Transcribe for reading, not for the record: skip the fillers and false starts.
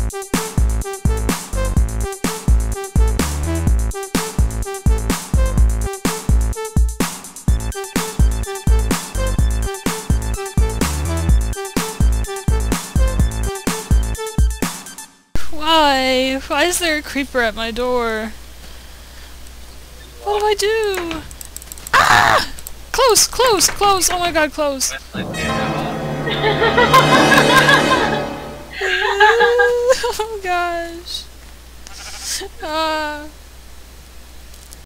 Why? Why is there a creeper at my door? What do I do? Ah! Close! Close! Close! Oh my god, close! Oh gosh.